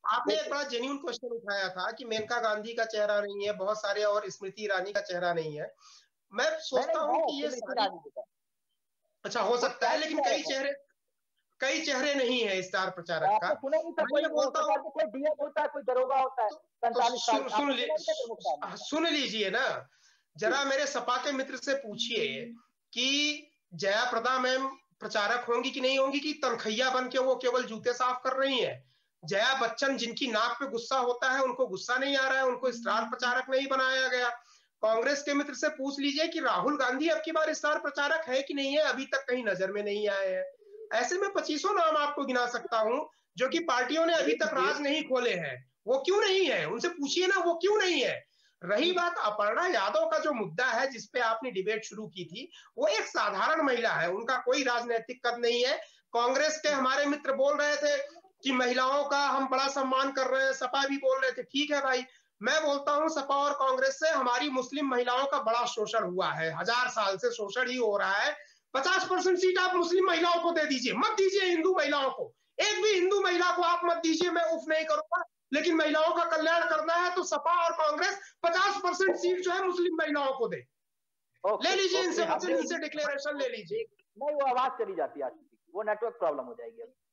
आपने एक देखिए बड़ा जेन्युइन क्वेश्चन उठाया था कि मेनका गांधी का चेहरा नहीं है, बहुत सारे और स्मृति ईरानी का चेहरा नहीं है। मैं नहीं सोचता नहीं हूँ है कि ये स्मृति सारी, ईरानी जी का। अच्छा हो वो सकता है, स्टाइल लेकिन क्या कई है? चेहरे, कई चेहरे नहीं है स्टार प्रचारक का। आपने सुना नहीं था? मैं कोई ये वो बोलता हूँ, सरकार में कोई डीएम होता है, कोई दरोगा होता है तो 45 साल का, आपने सुना नहीं था प्रमुख साहब? सुन लीजिए ना, जी। जरा मेरे सपा के मित्र से पूछिए कि जया प्रदा मैम प्रचारक होंगी कि नहीं होंगी, कि तनखैया बन के वो केवल जूते साफ कर रही हैं। जया बच्चन जिनकी नाक पे गुस्सा होता है, उनको गुस्सा नहीं आ रहा है, उनको स्टार प्रचारक नहीं बनाया गया। कांग्रेस के मित्र से पूछ लीजिए कि राहुल गांधी अब की बार स्टार प्रचारक है कि नहीं है, अभी तक कहीं नजर में नहीं आए हैं। ऐसे में 25 नाम आपको गिना सकता हूं, जो कि पार्टियों ने अभी तक राज नहीं खोले हैं। वो क्यों नहीं है, उनसे पूछिए ना, वो क्यों नहीं है। रही बात अपर्णा यादव का जो मुद्दा है, जिसपे आपने डिबेट शुरू की थी, वो एक साधारण महिला है, उनका कोई राजनीतिक कद नहीं है। कांग्रेस के हमारे मित्र बोल रहे थे कि महिलाओं का हम बड़ा सम्मान कर रहे हैं, सपा भी बोल रहे थे, ठीक है भाई। मैं बोलता हूं सपा और कांग्रेस से हमारी मुस्लिम महिलाओं का बड़ा शोषण हुआ है, 1000 साल से शोषण ही हो रहा है। 50% सीट आप मुस्लिम महिलाओं को दे दीजिए, मत दीजिए हिंदू महिलाओं को। एक भी हिंदू महिला को आप मत दीजिए, मैं उफ नहीं करूंगा। लेकिन महिलाओं का कल्याण करना है तो सपा और कांग्रेस 50% सीट जो है मुस्लिम महिलाओं को दे। ले ओके लीजिए ओके, इनसे हम वचन, इनसे डिक्लेरेशन ले लीजिए। नहीं, वो आवाज चली जाती है आशीष जी की, वो नेटवर्क प्रॉब्लम हो जाएगी अभी।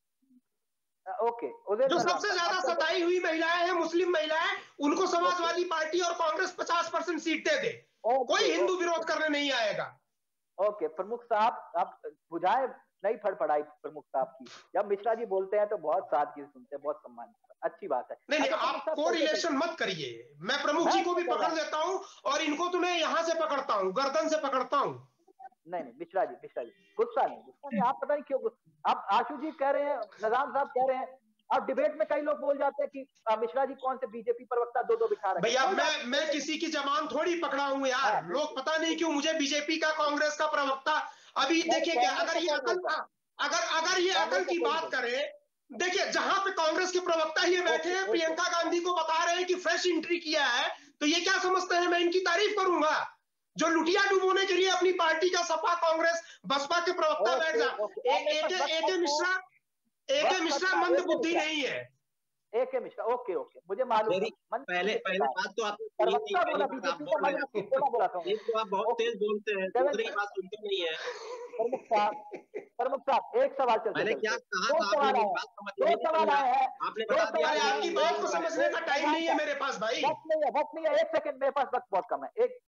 ओके, उदय जो नजरान सबसे साहब ज्यादा अब चलते। सताई हुई महिलाएं हैं, मुस्लिम महिलाएं, उनको ओके समाजवादी पार्टी और कांग्रेस 50% सीटें दे। कोई ओके हिंदू ओके विरोध करने नहीं आएगा। ओके, प्रमुख साहब आप बुझाए नहीं फड़फड़ाई प्रमुख साहब की। जब मिश्रा जी बोलते हैं तो बहुत सादगी से सुनते हैं, बहुत सम्मान, अच्छी बात है। नहीं नहीं, अच्छा प्रमुख आप साहब, को चलते रिलेशन चलते मत करिए। मैं प्रमुख मैं जी को क्यों भी कर रहा पकड़ हूँ? लेता हूं, और इनको तो मैं यहां से पकड़ता हूं, गर्दन से पकड़ता हूं। नहीं नहीं मिश्रा जी, मिश्रा जी गुस्सा नहीं, गुस्सा नहीं, आप पता नहीं क्यों आप आशु जी कह रहे हैं, नजाम साहब कह रहे हैं, अब डिबेट में कई लोग बोल जाते हैं कि मिश्रा जी कौन से बीजेपी प्रवक्ता दो दो बिठा रखे, भैया कोई बात मैं नहीं। किसी की जबान थोड़ी पकड़ा हूं यार, हाँ लोग बिल्कुल पता नहीं क्यों बिल्कुल। मुझे बीजेपी का, कांग्रेस का प्रवक्ता। अभी नहीं, देखिए क्या, कांग्रेस अगर का ये कौन अकल, बोलता है? अगर ये कांग्रेस अकल का की कोई नहीं बात बोलता। करें, देखिए जहां पे कांग्रेस के प्रवक्ता ये बैठे ओके हैं, ओके। प्रियंका गांधी को बता रहे हैं कि फ्रेश एंट्री किया है, तो ये क्या समझते हैं मैं इनकी तारीफ करूंगा? जो लुटिया डुबोने के लिए अपनी पार्टी का सपा कांग्रेस बसपा के प्रवक्ता बैठ ओके जा। ओके, अब मेरे पास वक्त एके खत्म है। मिश्रा, एके वक्त मिश्रा खत्म है, मंद एक बुद्धि मिश्रा, नहीं है। एक मिश्रा, ओके ओके, मुझे मालूम है मेरी मन पहले किस पहले प्रकार है। बात तो आपने सुनी थी, प्रवक्ता पहली बोला, बात आप बीजेपी का बोल मन रहे आपको थे। थोड़ा बोला था। एक तो आप बहुत ओके तेज बोलते हैं, सेवन, दूसरी बात सुनते नहीं है। प्रमुख साहब, प्रमुख साहब एक सवाल चलते मैंने क्या चलते, कहा दो था, आपने सवाल मेरी आए हैं, बात समझ दो में नहीं सवाल समझा। आए हैं, आपने दो बता दिया सवाल अरे कि आए ये हैं, आपकी हिंदू बात एक को विरोध है। समझने एक का टाइम नजरान नहीं है साहब, मेरे पास भाई। वक्त नहीं है, वक्त नहीं है, एक सेकंड मेरे पास वक्त बहुत कम है, एक